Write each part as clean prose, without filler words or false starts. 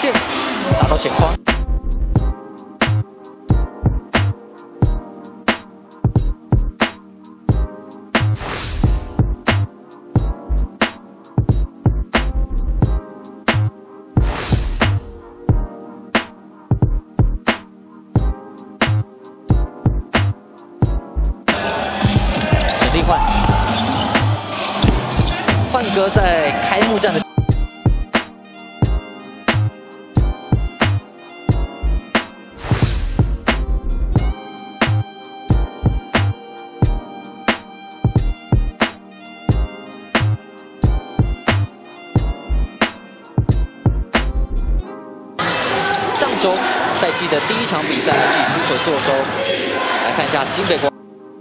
线，打到前框。陈立焕，焕哥在开幕战的。 上周赛季的第1场比赛以出手作收，来看一下新北国。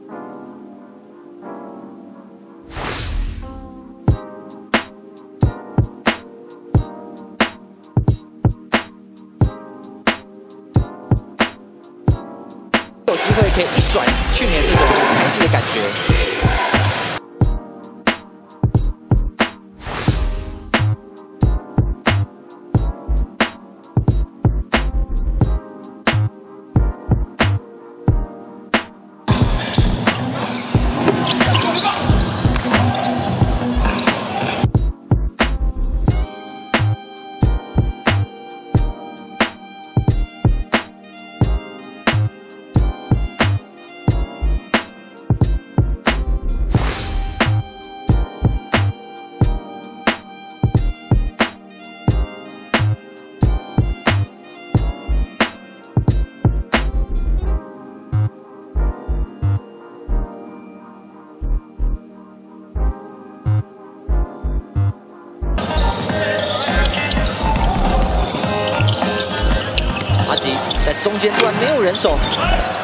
有机会可以一转去年这种台气的感觉。 阿吉在中间突然没有人手，